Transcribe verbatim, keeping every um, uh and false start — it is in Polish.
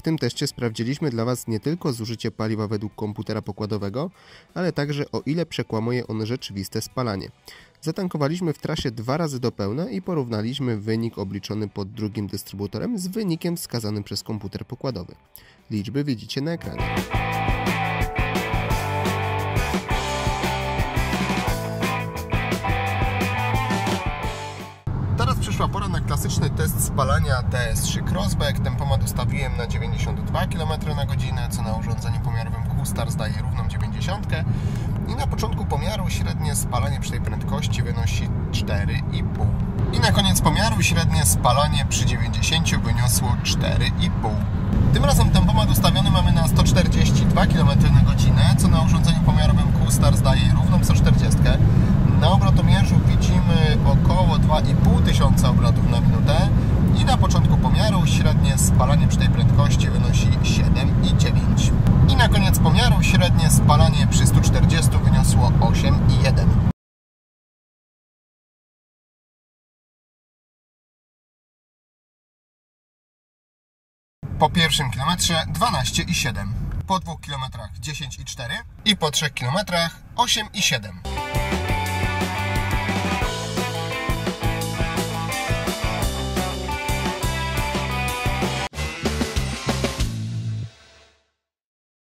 W tym teście sprawdziliśmy dla Was nie tylko zużycie paliwa według komputera pokładowego, ale także o ile przekłamuje on rzeczywiste spalanie. Zatankowaliśmy w trasie dwa razy do pełna i porównaliśmy wynik obliczony pod drugim dystrybutorem z wynikiem wskazanym przez komputer pokładowy. Liczby widzicie na ekranie. Teraz przyszła pora na klasyczny test spalania T S trzy Crossback. Tempomat ustawiłem na dziewięćdziesiąt dwa kilometry na godzinę, co na urządzeniu pomiarowym Q-Star zdaje równą dziewięćdziesiąt. I na początku pomiaru średnie spalanie przy tej prędkości wynosi cztery i pół. I na koniec pomiaru średnie spalanie przy dziewięćdziesięciu wyniosło cztery i pół. Tym razem tempomat ustawiony mamy na sto czterdzieści dwa kilometry na godzinę, co na urządzeniu pomiarowym Q-Star zdaje równą sto czterdzieści. Na obrotomierzu widzimy około dwa i pół tysiąca obrotów na minutę i na początku pomiaru średnie spalanie przy tej prędkości wynosi siedem i dziewięć. I na koniec pomiaru średnie spalanie przy stu czterdziestu wyniosło osiem i jeden. Po pierwszym kilometrze dwanaście i siedem, po dwóch kilometrach dziesięć i cztery i po trzech kilometrach osiem i siedem.